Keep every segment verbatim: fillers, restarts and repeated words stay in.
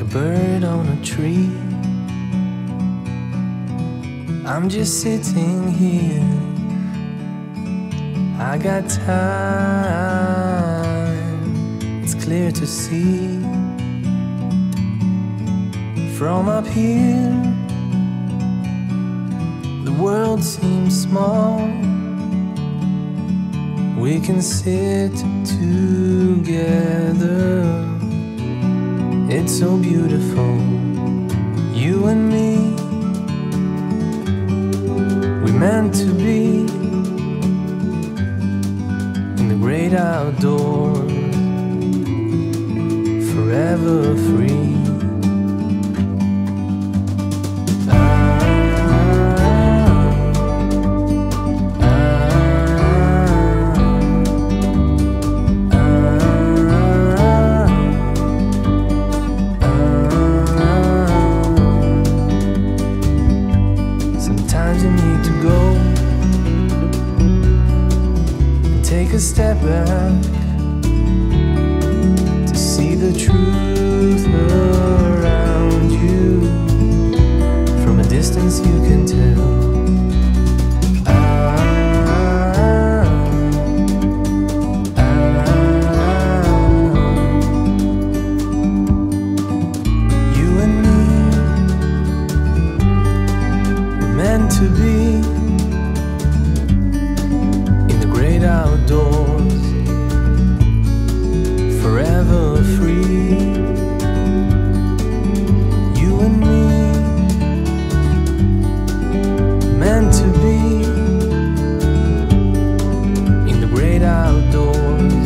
bird on a tree. I'm just sitting here. I got time, it's clear to see. From up here, the world seems small. We can sit together. It's so beautiful, you and me. We meant to be in the great outdoors, forever free. A step back to see the truth around you. From a distance you can tell. Ah, ah, you and me were meant to be outdoors, forever free. You and me, meant to be in the great outdoors,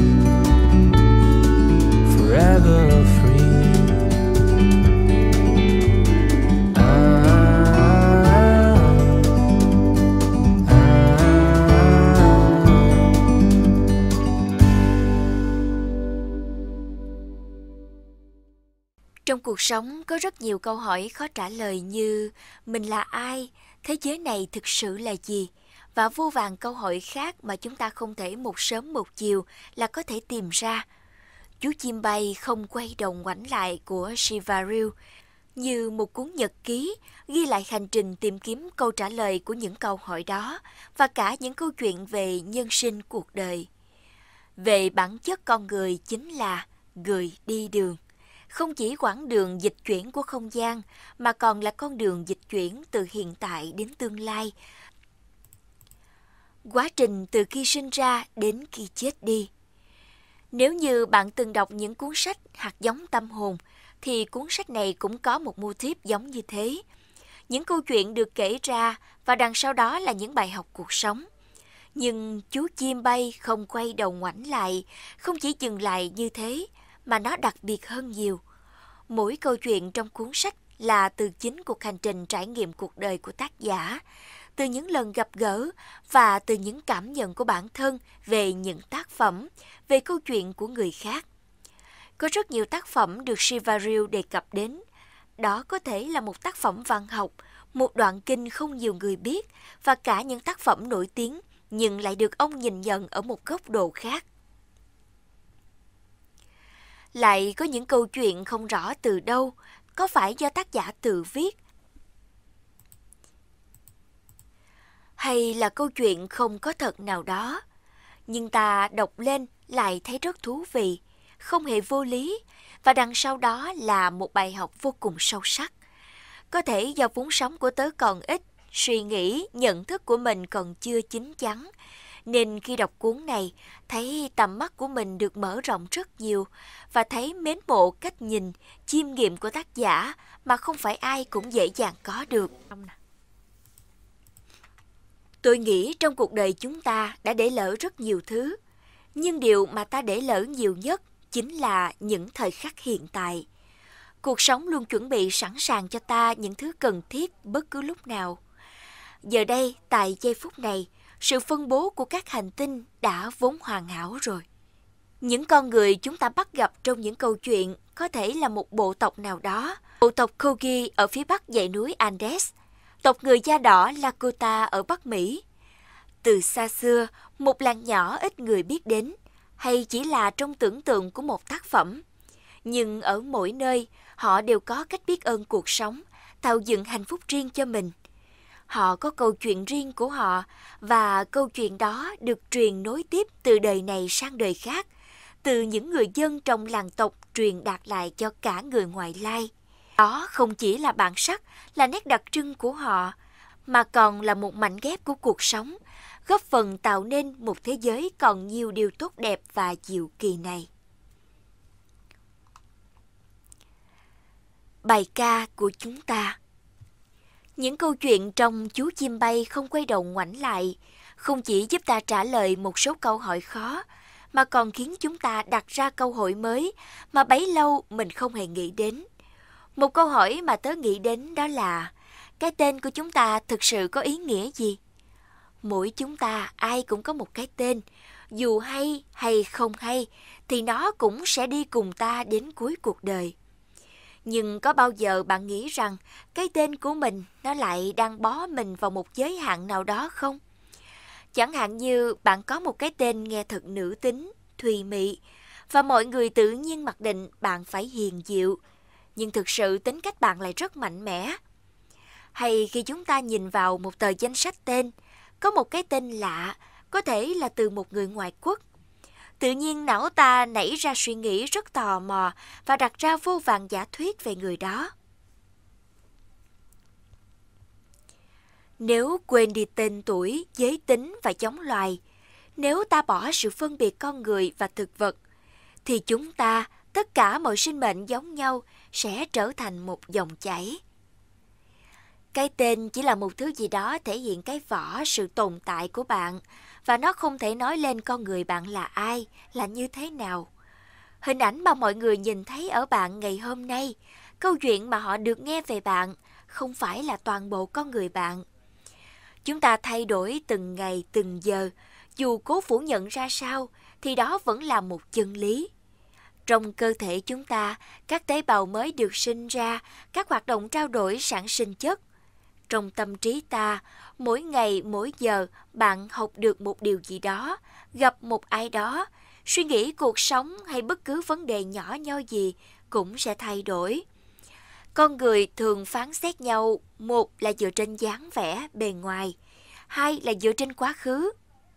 forever free. Trong cuộc sống có rất nhiều câu hỏi khó trả lời như mình là ai, thế giới này thực sự là gì, và vô vàn câu hỏi khác mà chúng ta không thể một sớm một chiều là có thể tìm ra. Chú chim bay không quay đầu ngoảnh lại của Shiva Ryu như một cuốn nhật ký ghi lại hành trình tìm kiếm câu trả lời của những câu hỏi đó và cả những câu chuyện về nhân sinh cuộc đời. Về bản chất con người chính là người đi đường. Không chỉ quãng đường dịch chuyển của không gian, mà còn là con đường dịch chuyển từ hiện tại đến tương lai. Quá trình từ khi sinh ra đến khi chết đi. Nếu như bạn từng đọc những cuốn sách hạt giống tâm hồn, thì cuốn sách này cũng có một mô típ giống như thế. Những câu chuyện được kể ra và đằng sau đó là những bài học cuộc sống. Nhưng chú chim bay không quay đầu ngoảnh lại, không chỉ dừng lại như thế, mà nó đặc biệt hơn nhiều. Mỗi câu chuyện trong cuốn sách là từ chính cuộc hành trình trải nghiệm cuộc đời của tác giả, từ những lần gặp gỡ và từ những cảm nhận của bản thân về những tác phẩm, về câu chuyện của người khác. Có rất nhiều tác phẩm được Shiva Ryu đề cập đến. Đó có thể là một tác phẩm văn học, một đoạn kinh không nhiều người biết, và cả những tác phẩm nổi tiếng nhưng lại được ông nhìn nhận ở một góc độ khác. Lại có những câu chuyện không rõ từ đâu, có phải do tác giả tự viết, hay là câu chuyện không có thật nào đó, nhưng ta đọc lên lại thấy rất thú vị, không hề vô lý, và đằng sau đó là một bài học vô cùng sâu sắc. Có thể do vốn sống của tớ còn ít, suy nghĩ, nhận thức của mình còn chưa chín chắn, nên khi đọc cuốn này, thấy tầm mắt của mình được mở rộng rất nhiều và thấy mến mộ cách nhìn, chiêm nghiệm của tác giả mà không phải ai cũng dễ dàng có được. Tôi nghĩ trong cuộc đời chúng ta đã để lỡ rất nhiều thứ, nhưng điều mà ta để lỡ nhiều nhất chính là những thời khắc hiện tại. Cuộc sống luôn chuẩn bị sẵn sàng cho ta những thứ cần thiết bất cứ lúc nào. Giờ đây, tại giây phút này, sự phân bố của các hành tinh đã vốn hoàn hảo rồi. Những con người chúng ta bắt gặp trong những câu chuyện có thể là một bộ tộc nào đó. Bộ tộc Kogi ở phía bắc dãy núi Andes, tộc người da đỏ Lakota ở Bắc Mỹ. Từ xa xưa, một làng nhỏ ít người biết đến, hay chỉ là trong tưởng tượng của một tác phẩm. Nhưng ở mỗi nơi, Họ đều có cách biết ơn cuộc sống, tạo dựng hạnh phúc riêng cho mình. Họ có câu chuyện riêng của họ và câu chuyện đó được truyền nối tiếp từ đời này sang đời khác, từ những người dân trong làng tộc truyền đạt lại cho cả người ngoại lai. Đó không chỉ là bản sắc, là nét đặc trưng của họ, mà còn là một mảnh ghép của cuộc sống, góp phần tạo nên một thế giới còn nhiều điều tốt đẹp và diệu kỳ này. Bài ca của chúng ta. Những câu chuyện trong Chú chim bay không quay đầu ngoảnh lại không chỉ giúp ta trả lời một số câu hỏi khó, mà còn khiến chúng ta đặt ra câu hỏi mới mà bấy lâu mình không hề nghĩ đến. Một câu hỏi mà tớ nghĩ đến đó là: cái tên của chúng ta thực sự có ý nghĩa gì? Mỗi chúng ta ai cũng có một cái tên, dù hay hay không hay thì nó cũng sẽ đi cùng ta đến cuối cuộc đời. Nhưng có bao giờ bạn nghĩ rằng cái tên của mình nó lại đang bó mình vào một giới hạn nào đó không? Chẳng hạn như bạn có một cái tên nghe thật nữ tính, thùy mị, và mọi người tự nhiên mặc định bạn phải hiền dịu, nhưng thực sự tính cách bạn lại rất mạnh mẽ. Hay khi chúng ta nhìn vào một tờ danh sách tên, có một cái tên lạ, có thể là từ một người ngoại quốc. Tự nhiên não ta nảy ra suy nghĩ rất tò mò và đặt ra vô vàn giả thuyết về người đó. Nếu quên đi tên tuổi, giới tính và giống loài, nếu ta bỏ sự phân biệt con người và thực vật, thì chúng ta, tất cả mọi sinh mệnh giống nhau, sẽ trở thành một dòng chảy. Cái tên chỉ là một thứ gì đó thể hiện cái vỏ sự tồn tại của bạn, và nó không thể nói lên con người bạn là ai, là như thế nào. Hình ảnh mà mọi người nhìn thấy ở bạn ngày hôm nay, câu chuyện mà họ được nghe về bạn, không phải là toàn bộ con người bạn. Chúng ta thay đổi từng ngày, từng giờ, dù cố phủ nhận ra sao, thì đó vẫn là một chân lý. Trong cơ thể chúng ta, các tế bào mới được sinh ra, các hoạt động trao đổi sản sinh chất. Trong tâm trí ta, mỗi ngày, mỗi giờ, bạn học được một điều gì đó, gặp một ai đó, suy nghĩ cuộc sống hay bất cứ vấn đề nhỏ nhoi gì cũng sẽ thay đổi. Con người thường phán xét nhau, một là dựa trên dáng vẻ, bề ngoài, hai là dựa trên quá khứ.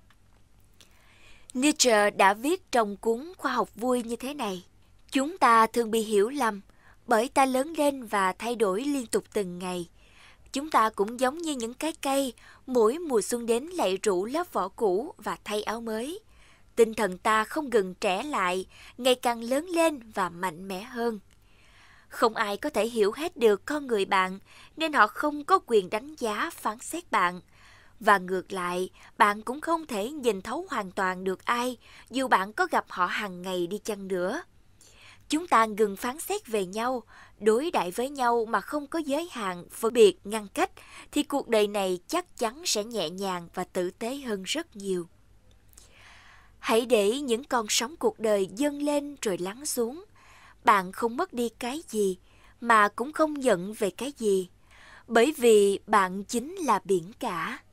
Nietzsche đã viết trong cuốn Khoa học vui như thế này: chúng ta thường bị hiểu lầm bởi ta lớn lên và thay đổi liên tục từng ngày. Chúng ta cũng giống như những cái cây, mỗi mùa xuân đến lại rũ lớp vỏ cũ và thay áo mới. Tinh thần ta không ngừng trẻ lại, ngày càng lớn lên và mạnh mẽ hơn. Không ai có thể hiểu hết được con người bạn, nên họ không có quyền đánh giá, phán xét bạn. Và ngược lại, bạn cũng không thể nhìn thấu hoàn toàn được ai, dù bạn có gặp họ hàng ngày đi chăng nữa. Chúng ta ngừng phán xét về nhau, đối đãi với nhau mà không có giới hạn, phân biệt, ngăn cách, thì cuộc đời này chắc chắn sẽ nhẹ nhàng và tử tế hơn rất nhiều. Hãy để những con sóng cuộc đời dâng lên rồi lắng xuống. Bạn không mất đi cái gì, mà cũng không giận về cái gì, bởi vì bạn chính là biển cả.